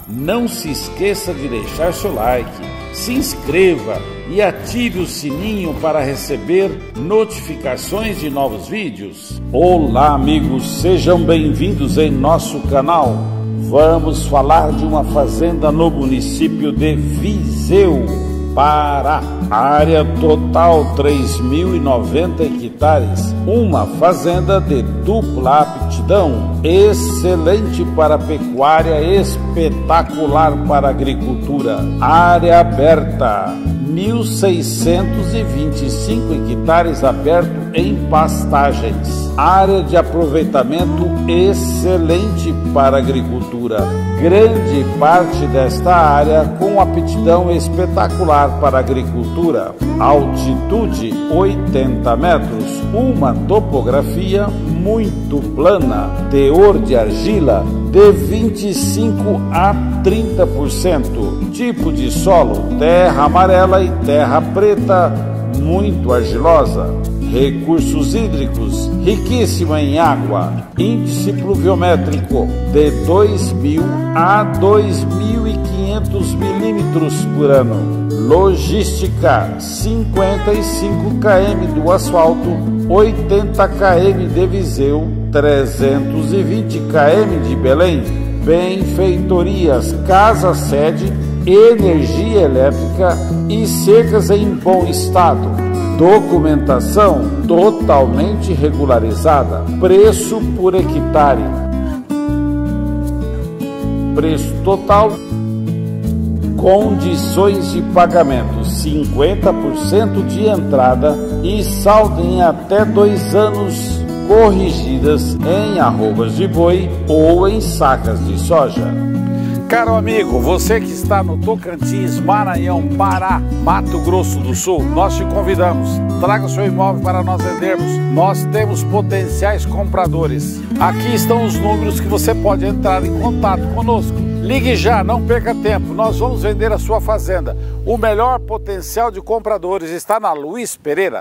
Não se esqueça de deixar seu like, se inscreva e ative o sininho para receber notificações de novos vídeos. Olá amigos, sejam bem-vindos em nosso canal. Vamos falar de uma fazenda no município de Viseu, Pará. Área total 3.090 hectares, uma fazenda de dupla aptidão, excelente para pecuária, espetacular para agricultura. Área aberta, 1.625 hectares aberto em pastagens. Área de aproveitamento excelente para agricultura. Grande parte desta área com aptidão espetacular para agricultura. Altitude 80 metros. Uma topografia muito plana. Teor de argila de 25 a 30%. Tipo de solo: terra amarela e terra preta, muito argilosa. Recursos hídricos: riquíssima em água. Índice pluviométrico de 2.000 a 2.500 milímetros por ano. Logística: 55 km do asfalto, 80 km de Viseu, 320 km de Belém. Benfeitorias, casa-sede, energia elétrica e cercas em bom estado. Documentação totalmente regularizada. Preço por hectare. Preço total. Condições de pagamento: 50% de entrada e saldo em até 2 anos, corrigidas em arrobas de boi ou em sacas de soja. Caro amigo, você que está no Tocantins, Maranhão, Pará, Mato Grosso do Sul, nós te convidamos. Traga o seu imóvel para nós vendermos. Nós temos potenciais compradores. Aqui estão os números que você pode entrar em contato conosco. Ligue já, não perca tempo. Nós vamos vender a sua fazenda. O melhor potencial de compradores está na Luiz Pereira.